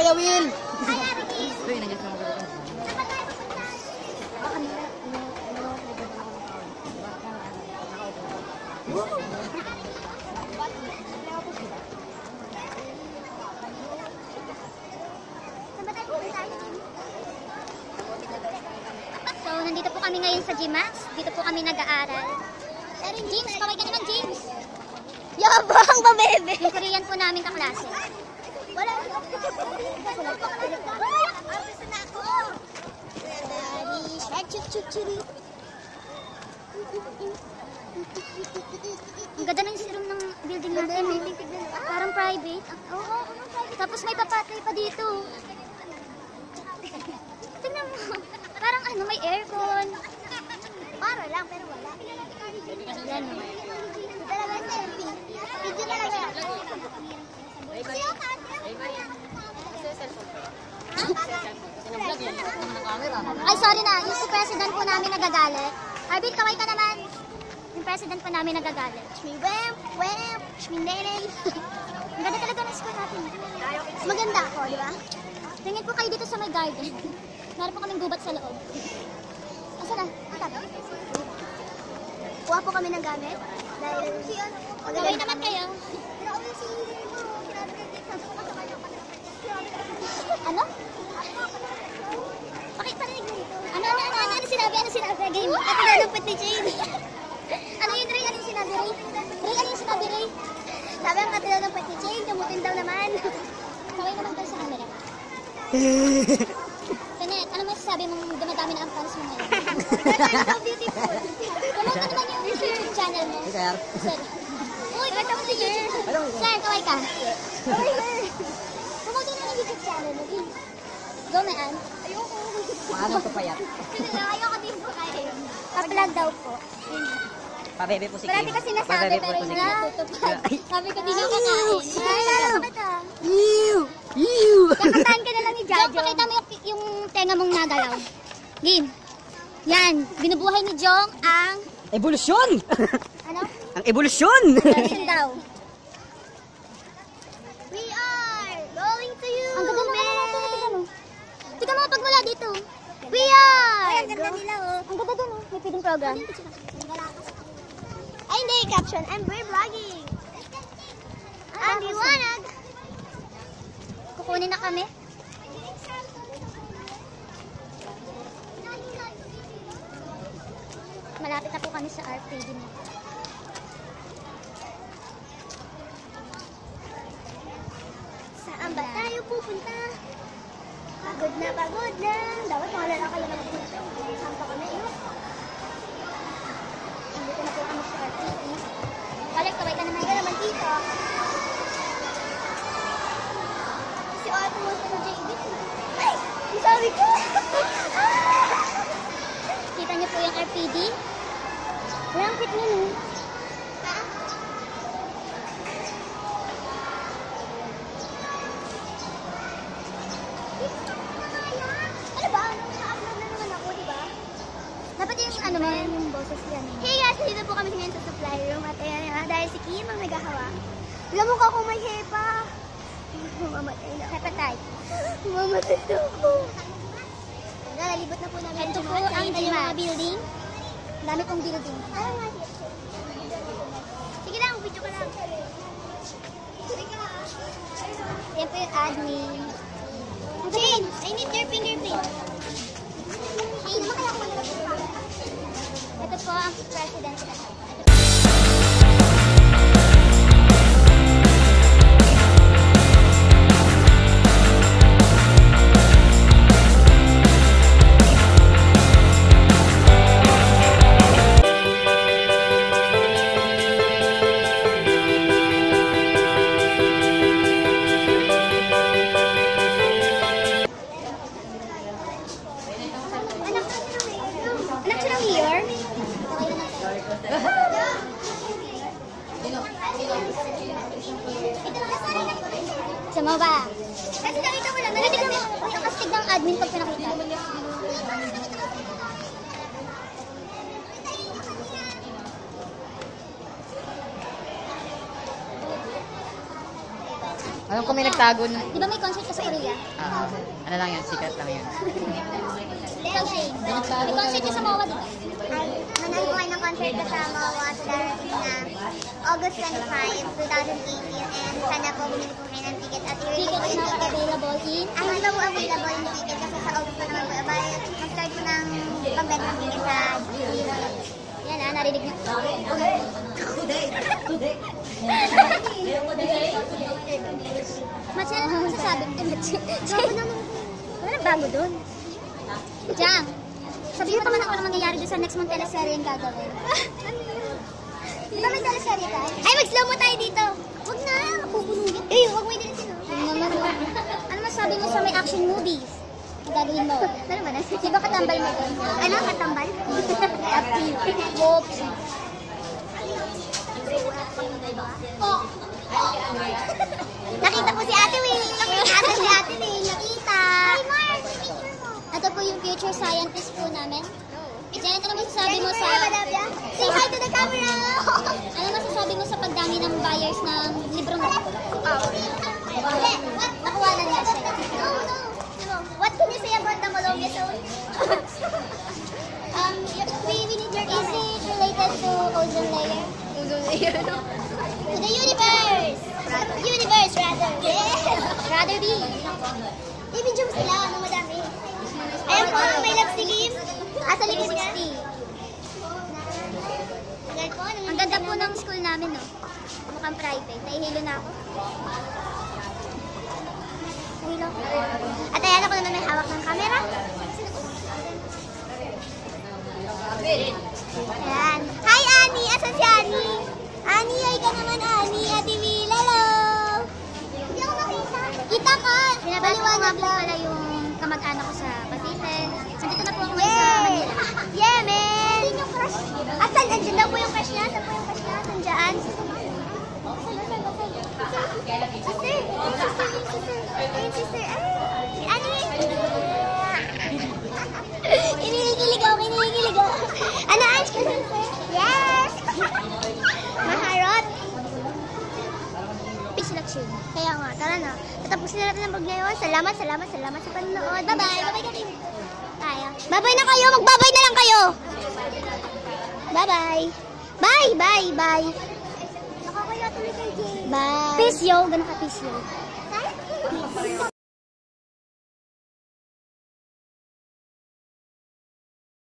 Kuya Will! So, nandito po kami ngayon sa Gmax. Dito po kami nag-aaral. James, kaway ka naman, James. Yabang ba, bebe? Yung Korean po namin kaklase. Wala. Ang ganda ng room ng building natin. Parang private. Oo, tapos may papatay pa dito. Tingnan mo. Parang ano, may aircon. Para lang, pero wala. Yan. Talaga selfie. Video na lang siya. Ay, sorry na. Yung si president po namin nagagalit. Arvin, kaway ka naman. Yung president po namin nagagalit. Shmineneng. Ang ganda talaga ng school natin. Maganda ako, di ba? Tingin po kayo dito sa may garden. Meron po kaming gubat sa loob. Asa na? Kuha po kami ng gamit. Dahil Kaway naman kayo. Ano? Bakit parinig mo dito? Ano sinabi? Game. Ito na lupit ni Jane. Ano yun, Ray? Ano yung sinabi, Ray? Ray, ano yung sinabi, Ray? Sabi ang katulad ng pati Jane, kamutin daw naman. Kaway naman tayo sa camera. Tenet, ano masasabi mong dumadami na ang fans mo ngayon? So beautiful. Promote ka naman yung YouTube channel mo. Sir. Sir. Uy, ba't ako si Sir? Sir, kaway ka. Promote ka naman yung YouTube channel mo. Go, Maan. Ayoko. Paano ito payat? Ayoko din po kayo. Pa-vlog daw po. Pabebe po si Kim. Marami kasi nasabi Pabebe po pero si hindi Kim. natutupad. Sabi ko, di na kakain. Bakit ah? Ew! Kakataan ka na lang ni Jojo. Pakita mo yung tenga mong nagalaw. Game. Yan. Binubuhay ni Jong ang... Evolusyon! Ano? Ang evolusyon! Evolution daw. We are going to you. Ang ganda naman naman ito. Tignan mo. Tignan mo pag wala dito. We are. Ay, ang ganda nila oh. Ang ganda dun oh. May feeding program. Ay, hindi. Caption. And we're vlogging. Ang liwanag. Kukunin na kami. Malapit na po kami sa RPG mo. Saan ba tayo pupunta? Pagod na, pagod na. Dapat mga lalaki na magpunta. Saan pa kami? Nandito na po kami sa RPG. Balik, kaway ka naman. Kaya naman dito. Si Otto mo sa JB. Ay! Ang sabi ko! Kita niyo po yung RPD. Walang fit nun eh. Ano ba? Na-upload na naman ako, di ba? Dapat yung ano mo, yung boses yan eh. Hey guys, dito po kami ngayon sa supply room at ayan, dahil si Kim ang naghahawa. Alam mo ka kung may hepa. Mamatay na. Hepatite. Mamatay na ako. Nalalibot na po namin. Ito po ang mga building. Dami pong building. Sige lang, video ka lang. Yan po yung admin. Jane, I need your fingerprint. Hey, ito po ang president. Anak siya ng mayor? Sama ba? Kasi nakita mo lang, Tignan mo, ang astig ng admin pag pinakita. Alam ko may nagtago na. Di ba may concert ka sa Korea? Ano lang yan, secret lang yan. Ikaw, Shane. May concert ka sa MOA, di ba? Ay, manood ko kayo ng concert ko sa MOA sa darating na August 25, 2018. And sana po bumili po kayo ng ticket at i-release ko Tickets yung na ticket. available in? Hindi pa po available yung ticket kasi sa August pa naman po. Mag-start po ng pag-bet ng ticket sa Gmail. Yan narinig niyo. Match, ano masasabi mo? Wala bago doon. Jang, sabihin mo naman ako na mangyayari doon sa next mong teleserye yung gagawin. Di ba may teleserye ka? Ay, mag-slow mo tayo dito. Huwag na, mapupunugin. Eh, huwag mo idilisin. Ano masabi mo sa may action movies? Ang gagawin mo? Ano ba na? Di ba katambal mo doon? Ano, katambal? Whoops. Nakita po si Ate Will. Nakita si Ate Will. Nakita. Ito po yung future scientist po namin. Jen, ano masasabi mo sa... Say hi to the camera. Ano masasabi mo sa pagdami ng buyers ng libro mo? Nakuha na niya siya. What can you say about the Malomia zone? We need your is it related to ozone layer? Ozone layer. To the universe! Universe, rather. Rather be. I-video mo sila. Ano madami? Ayun po, may love si Kim. Sa likod niya. Ang ganda po ng school namin, no? Mukhang private. Nahihilo na ako. Nahilo. At ayan ako naman may hawak ng camera. Ayan. Hi, Annie! Asan si Annie? Annie, hi ka naman, Annie. Ate Will, hello! Hindi ako makita. Kita ka! Pinapaliwanag po pala yung kamag-anak ko sa Cavite. Nandito na po ako ngayon sa Manila. Yeah, man! Sino yung crush? Asan? Andiyan daw po yung crush niya. Asan po yung crush niya? Nandiyan? Sister. Ay, Annie! Kinikilig ako. Ano, Ange? Yes! Maharot! Selection. Kaya nga, tara na. Tatapusin na natin ang vlog ngayon. Salamat sa panonood. Bye-bye. Bye-bye kami. Tayo. Bye-bye na kayo. Magbabay na lang kayo. Bye-bye. Bye. Nakakaya tuloy kay Jay. Bye. Peace, yo. Ganun ka, peace, yo.